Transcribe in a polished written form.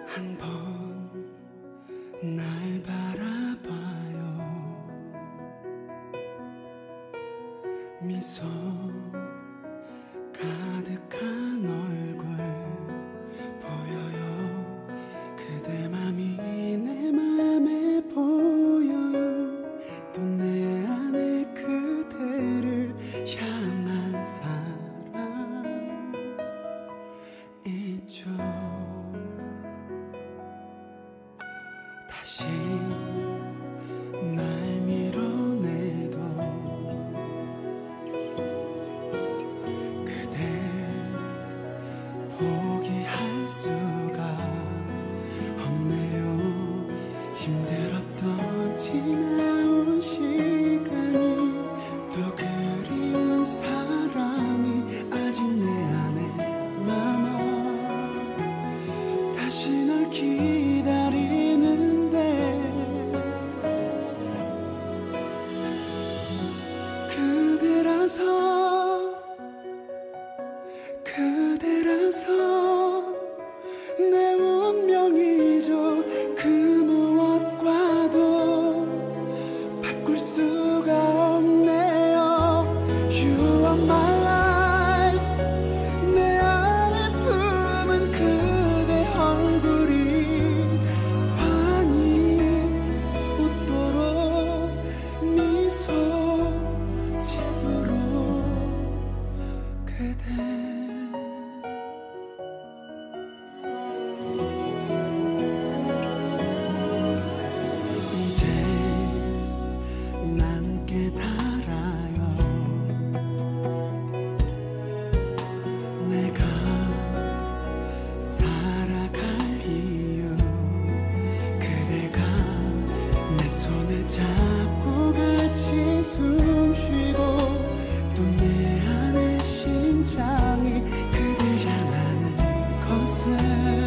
한 번 날 바라봐요. 미소 가득한 얼굴 보여요. 그대 맘이 내 맘에 보여요. 또 내 안에 그대를 향한 사랑 있죠. 다시 날 밀어내도 그대 포기할 수가 없네요. 힘들었던 지나온 시간이 또 그리운 사랑이 아직 내 안에 남아. 다시 널 기다리는데 그대라서 내 운명이죠. 그 무엇과도 바꿀 수가 없네요. You are my life. 내 안에 품은 그대 얼굴이 환히 웃도록 미소 짓도록 그대. 이제 난 깨달아요. 내가 살아갈 이유 그대가 내 손을 잡고 같이 숨 쉬고 또 내 안의 심장이 그댈 향하는 것을